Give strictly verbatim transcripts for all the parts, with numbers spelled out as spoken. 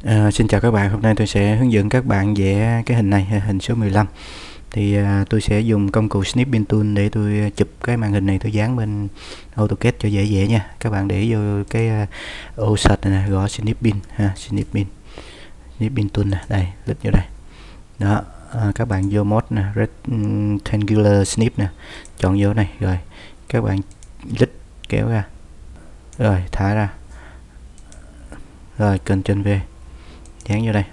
À, xin chào các bạn, hôm nay tôi sẽ hướng dẫn các bạn vẽ cái hình này, hình số mười lăm. Thì à, tôi sẽ dùng công cụ Snipping Tool để tôi chụp cái màn hình này, tôi dán bên AutoCAD cho dễ dễ nha. Các bạn để vô cái uh, ô search này nè, gõ Snipping ha, Snipping, Snipping Tool nè, đây, click vô đây. Đó, à, các bạn vô mode nè, Rectangular Snip nè, chọn vô này, rồi các bạn click kéo ra, rồi thả ra, rồi Ctrl V dán vô đây.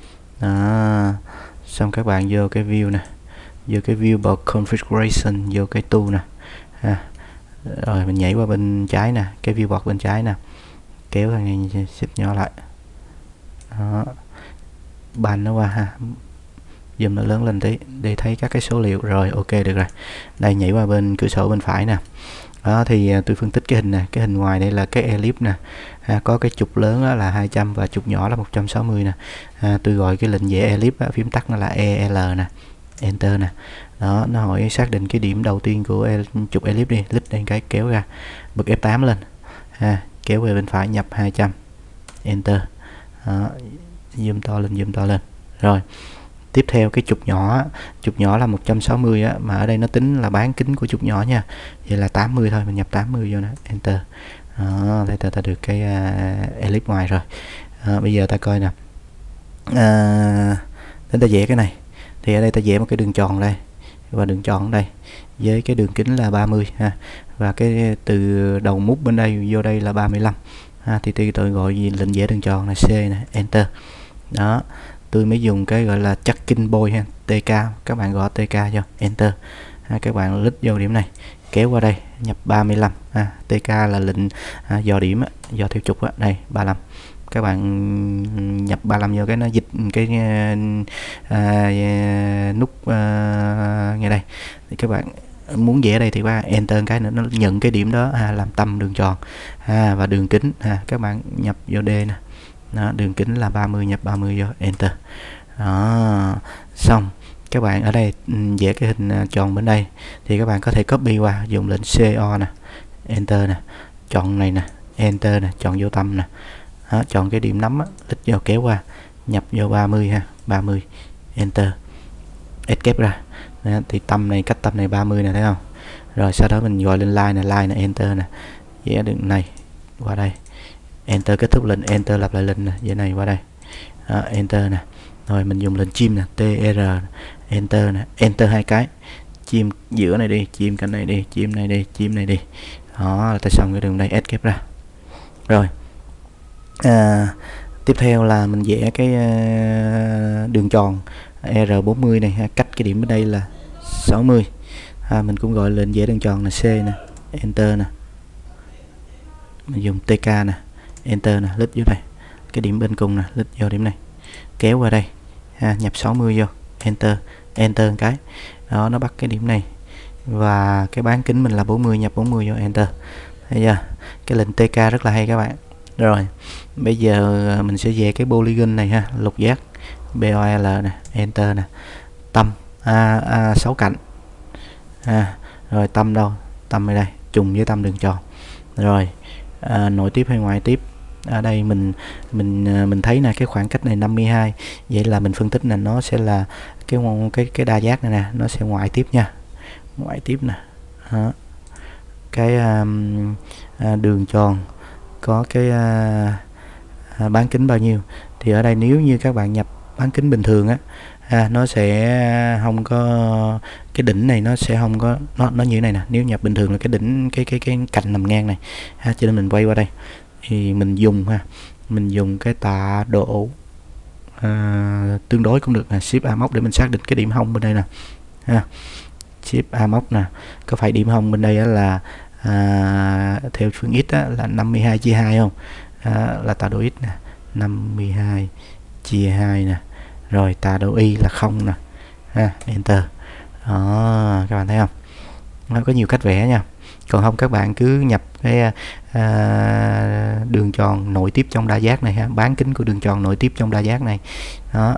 Đó. Xong các bạn vô cái view nè, vô cái view by configuration, vô cái tool nè ha. Rồi mình nhảy qua bên trái nè, cái view board bên trái nè, kéo ra ngay, xếp nhỏ lại. Đó. Bàn nó qua ha, zoom nó lớn lên tí để thấy các cái số liệu. Rồi ok, được rồi. Đây, nhảy qua bên cửa sổ bên phải nè. Đó, thì tôi phân tích cái hình nè, cái hình ngoài đây là cái ellipse nè, à, có cái trục lớn là hai trăm và trục nhỏ là một trăm sáu mươi nè. À, tôi gọi cái lệnh vẽ ellipse, phím tắt nó là E L nè, enter nè. Đó, nó hỏi xác định cái điểm đầu tiên của el, trục ellipse đi, click đây cái kéo ra, bật F tám lên, à, kéo về bên phải nhập hai trăm, enter. Đó, zoom to lên, zoom to lên. Rồi tiếp theo cái trục nhỏ, trục nhỏ là một trăm sáu mươi á, mà ở đây nó tính là bán kính của trục nhỏ nha, vậy là tám mươi thôi, mình nhập tám mươi vô nè, enter. Đó, đây ta, ta được cái uh, ellipse ngoài rồi. Đó, bây giờ ta coi nè, à, đến ta vẽ cái này, thì ở đây ta vẽ một cái đường tròn đây và đường tròn ở đây với cái đường kính là ba mươi ha, và cái từ đầu mút bên đây vô đây là ba mươi lăm ha, thì tôi tôi gọi gì lệnh vẽ đường tròn là C nè, enter. Đó, tôi mới dùng cái gọi là tracking point ha, T K, các bạn gõ T K cho enter ha, các bạn click vô điểm này, kéo qua đây nhập ba mươi lăm ha, T K là lệnh à, dò điểm á, dò theo trục á, đây ba mươi lăm, các bạn nhập ba mươi lăm vô cái nó dịch cái à, nút à, ngay đây, thì các bạn muốn vẽ đây thì qua enter cái nữa, nó nhận cái điểm đó ha, làm tâm đường tròn ha, và đường kính ha, các bạn nhập vô D nè. Đó, đường kính là ba mươi, nhập ba mươi vô enter. Đó, xong các bạn ở đây vẽ cái hình tròn bên đây thì các bạn có thể copy qua, dùng lệnh C O nè, enter nè, chọn này nè, enter nè, chọn vô tâm nè. Đó, chọn cái điểm nắm á, click vô kéo qua, nhập vô ba mươi ha, ba mươi, enter, escape ra. Đó, thì tâm này, cách tâm này ba mươi nè, thấy không? Rồi sau đó mình gọi lên line nè, line nè, enter nè, vẽ đường này qua đây, enter, kết thúc lệnh enter, lặp lại lệnh nè, vậy này qua đây. Đó, enter nè, rồi mình dùng lệnh chim nè, T R, enter nè, enter hai cái, chim giữa này đi, chim cạnh này đi, chim này đi, chim này đi. Đó là ta xong cái đường đây, escape ra. Rồi à, tiếp theo là mình vẽ cái uh, đường tròn R bốn mươi này ha, cách cái điểm bên đây là sáu mươi ha, mình cũng gọi lệnh vẽ đường tròn là C nè, enter nè, mình dùng T K nè, enter nè, click vô đây, cái điểm bên cùng nè, click vô điểm này, kéo qua đây ha, nhập sáu mươi vô, enter, enter một cái. Đó, nó bắt cái điểm này và cái bán kính mình là bốn mươi, nhập bốn mươi vô, enter. Bây giờ cái lệnh T K rất là hay các bạn. Rồi bây giờ mình sẽ về cái polygon này ha, lục giác, B O L nè, enter nè, tâm a, a sáu cạnh à, rồi tâm đâu, tâm ở đây trùng với tâm đường tròn. Rồi à, nội tiếp hay ngoại tiếp, ở đây mình mình mình thấy là cái khoảng cách này năm mươi hai, vậy là mình phân tích là nó sẽ là cái cái cái đa giác này nè, nó sẽ ngoại tiếp nha, ngoại tiếp nè. Đó, cái um, à, đường tròn có cái à, à, bán kính bao nhiêu, thì ở đây nếu như các bạn nhập bán kính bình thường á, à, nó sẽ không có cái đỉnh này, nó sẽ không có, nó nó như thế này nè, nếu nhập bình thường là cái đỉnh, cái cái cái cạnh nằm ngang này ha, cho nên mình quay qua đây thì mình dùng ha, mình dùng cái tạ độ à, tương đối cũng được, là shift A móc để mình xác định cái điểm hông bên đây nè ha, shift A móc nè, có phải điểm hông bên đây là à, theo phương x á, là năm mươi hai chia hai không, à, là tạ độ x nè, năm mươi hai chia hai nè, rồi tạ độ y là không nè ha, enter. Đó, các bạn thấy không, nó có nhiều cách vẽ nha. Còn không các bạn cứ nhập cái à, đường tròn nội tiếp trong đa giác này ha, bán kính của đường tròn nội tiếp trong đa giác này. Đó,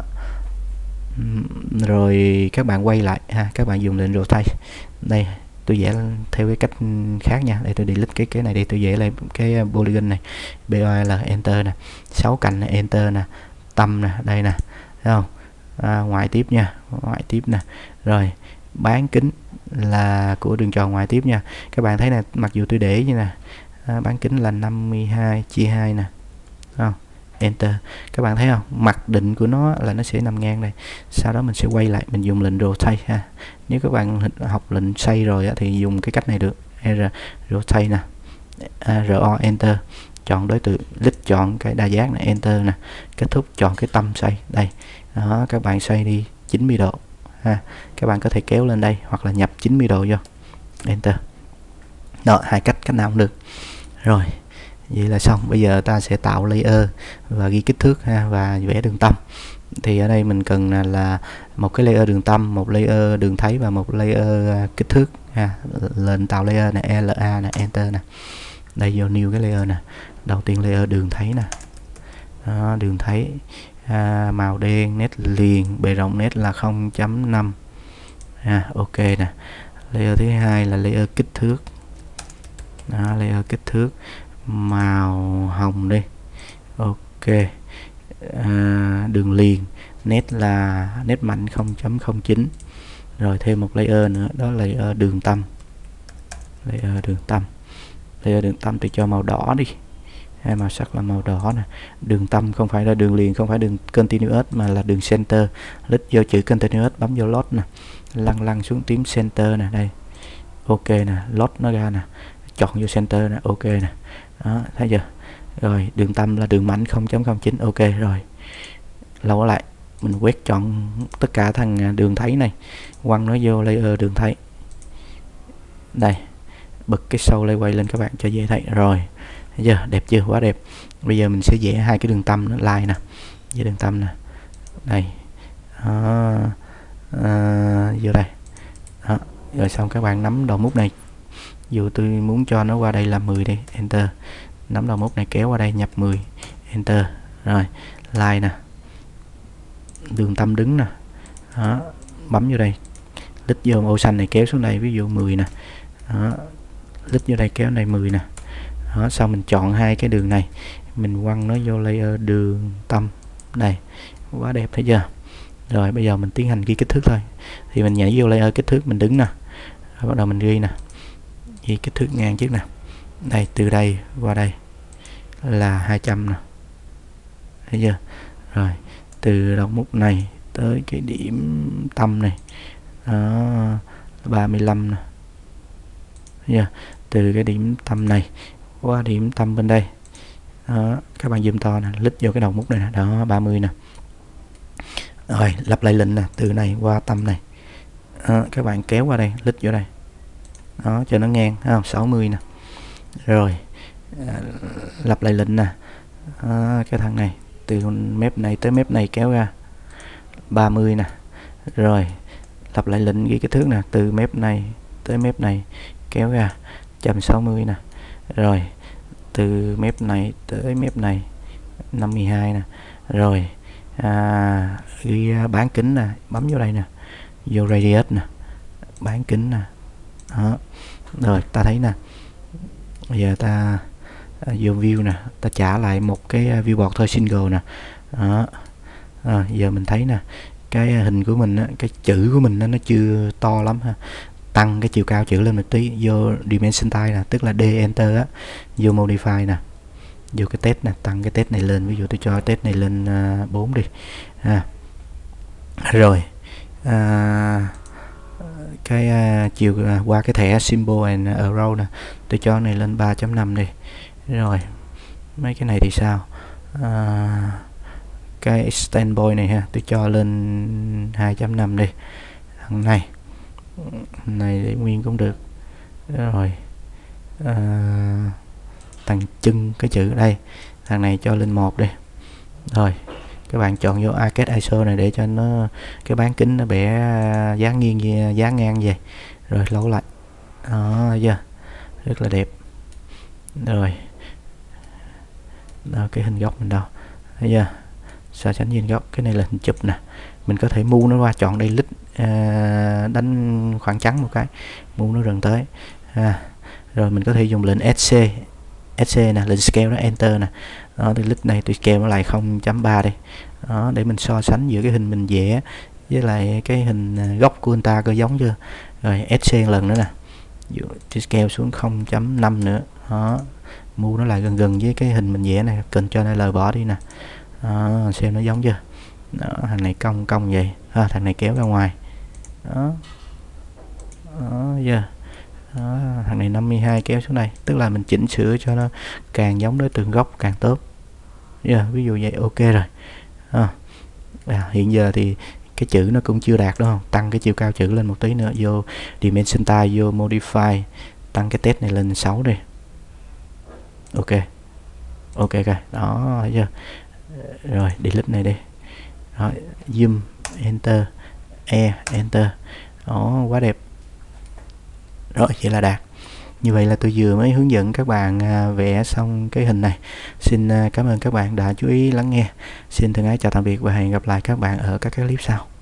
rồi các bạn quay lại ha, các bạn dùng lệnh rotate. Đây tôi vẽ theo cái cách khác nha, để tôi delete cái cái này đi, tôi vẽ lại cái polygon này, B O L, enter nè, sáu cạnh này, enter nè, tâm nè, đây nè, thấy không? À, ngoại tiếp nha, ngoại tiếp nè. Rồi bán kính là của đường tròn ngoại tiếp nha. Các bạn thấy nè, mặc dù tôi để như nè, à, bán kính là năm mươi hai chia hai nè, không? Enter. Các bạn thấy không, mặc định của nó là nó sẽ nằm ngang đây. Sau đó mình sẽ quay lại, mình dùng lệnh rotate ha. Nếu các bạn học lệnh xoay rồi thì dùng cái cách này được. R rotate nè, à, ro enter, chọn đối tượng, click chọn cái đa giác này, enter nè, kết thúc chọn cái tâm xoay đây. Đó, các bạn xoay đi chín mươi độ ha. Các bạn có thể kéo lên đây hoặc là nhập chín mươi độ vô, enter. Đó, hai cách, cách nào cũng được. Rồi vậy là xong. Bây giờ ta sẽ tạo layer và ghi kích thước ha, và vẽ đường tâm. Thì ở đây mình cần là, là một cái layer đường tâm, một layer đường thấy và một layer kích thước ha. Lệnh tạo layer này, la nè, enter nè. Đây vô new cái layer nè. Đầu tiên layer đường thấy nè. Đó, đường thấy, à, màu đen, nét liền, bề rộng nét là không chấm năm. À, ok nè. Layer thứ hai là layer kích thước. Đó, layer kích thước màu hồng đi, ok. À, đường liền, nét là nét mạnh không chấm không chín. Rồi thêm một layer nữa, đó là layer đường tâm. Layer đường tâm, layer đường tâm thì cho màu đỏ đi, hai màu sắc là màu đỏ nè. Đường tâm không phải là đường liền, không phải đường continuous mà là đường center. Click vô chữ continuous, bấm vô load nè, lăn lăn xuống tím center nè, đây, ok nè, load nó ra nè, chọn vô center nè, ok nè. Đó, thấy chưa? Rồi đường tâm là đường mạnh không chấm không chín, ok. Rồi lâu lại mình quét chọn tất cả thằng đường thấy này, quăng nó vô layer đường thấy. Đây, bật cái sâu lay quay lên các bạn cho dễ thấy. Rồi thấy chưa? Đẹp chưa? Quá đẹp. Bây giờ mình sẽ vẽ hai cái đường tâm nó line nè, với đường tâm nè, đây. Đó. À, vô đây. Đó. Rồi xong các bạn nắm đầu mút này, dù tôi muốn cho nó qua đây là mười đi, enter. Nắm đầu mút này kéo qua đây nhập mười, enter. Rồi line nè, đường tâm đứng nè. Đó, bấm vô đây, click vô ô xanh này kéo xuống đây, ví dụ mười nè. Đó, click vô đây kéo này mười nè. Đó, sau mình chọn hai cái đường này, mình quăng nó vô layer đường tâm đây, quá đẹp, thấy chưa? Rồi bây giờ mình tiến hành ghi kích thước thôi. Thì mình nhảy vô layer kích thước, mình đứng nè. Rồi bắt đầu mình ghi nè, ghi kích thước ngang trước nè. Đây, từ đây qua đây là hai trăm nè, thấy chưa? Rồi từ đầu mút này tới cái điểm tâm này, đó, ba mươi lăm nè, thấy chưa? Từ cái điểm tâm này qua điểm tâm bên đây, đó, các bạn zoom to nè, click vô cái đầu mút này nè, đó, ba mươi nè. Rồi lặp lại lệnh nè, từ này qua tâm này, đó, các bạn kéo qua đây, click vô đây, đó, cho nó ngang, thấy không? sáu mươi nè. Rồi à, lặp lại lệnh nè, à, cái thằng này từ mép này tới mép này kéo ra ba mươi nè. Rồi lặp lại lệnh ghi kích thước nè, từ mép này tới mép này kéo ra một trăm sáu mươi nè. Rồi từ mép này tới mép này năm mươi hai nè. Rồi à, ghi bán kính nè, bấm vô đây nè, vô radius nè, bán kính nè. Đó. Rồi ta thấy nè, bây giờ ta à, vô view nè, ta trả lại một cái viewport thôi, single nè. Đó. À, giờ mình thấy nè, cái hình của mình á, cái chữ của mình á, nó chưa to lắm ha. Tăng cái chiều cao chữ lên một tí, vô dimension type nè, tức là D enter á, vô modify nè, vô cái test nè, tăng cái test này lên, ví dụ tôi cho test này lên uh, bốn đi. À. Rồi à, cái uh, chiều uh, qua cái thẻ symbol and arrow nè, tôi cho này lên ba chấm năm đi. Rồi mấy cái này thì sao? À, cái standpoint này ha, tôi cho lên hai chấm năm đi. Thằng này này để nguyên cũng được. Rồi à, thằng chân cái chữ đây, thằng này cho lên một đi. Rồi các bạn chọn vô arcade i ét o này để cho nó cái bán kính nó bẻ dáng nghiêng dáng ngang vậy. Rồi lâu lại, đó chưa, rất là đẹp. Rồi đó, cái hình góc mình đâu, thấy chưa? So sánh với hình góc, cái này là hình chụp nè, mình có thể mu nó qua, chọn đây lít à, đánh khoảng trắng một cái, mu nó gần tới à. Rồi mình có thể dùng lệnh ét xê ét xê nè, lệnh scale đó, enter nè. Đó, thì lúc này tôi scale nó lại không chấm ba đây. Đó, để mình so sánh giữa cái hình mình vẽ với lại cái hình gốc của anh ta có giống chưa. Rồi ét xê lần nữa nè, tôi scale xuống không chấm năm nữa. Đó, move nó lại gần gần với cái hình mình vẽ này, cần cho này lời bỏ đi nè. Đó, xem nó giống chưa. Đó, thằng này cong cong vậy, à, thằng này kéo ra ngoài. Đó, đó giờ đó, thằng này năm mươi hai kéo xuống đây, tức là mình chỉnh sửa cho nó càng giống đối tượng gốc càng tốt. Yeah, ví dụ vậy ok rồi. À, à, hiện giờ thì cái chữ nó cũng chưa đạt đúng không, tăng cái chiều cao chữ lên một tí nữa, vô dimension type, vô modify, tăng cái test này lên sáu đi. Ok ok rồi đó, thấy chưa. Rồi delete này đi. Rồi zoom enter, e enter. Đó, quá đẹp. Rồi vậy là đạt. Như vậy là tôi vừa mới hướng dẫn các bạn à, vẽ xong cái hình này. Xin à, cảm ơn các bạn đã chú ý lắng nghe. Xin thân ái chào tạm biệt và hẹn gặp lại các bạn ở các cái clip sau.